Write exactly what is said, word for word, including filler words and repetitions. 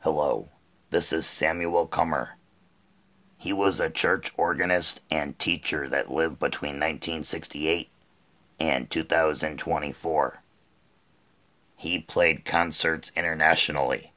Hello, this is Samuel Kummer. He was a church organist and teacher that lived between nineteen sixty-eight and two thousand twenty-four. He played concerts internationally.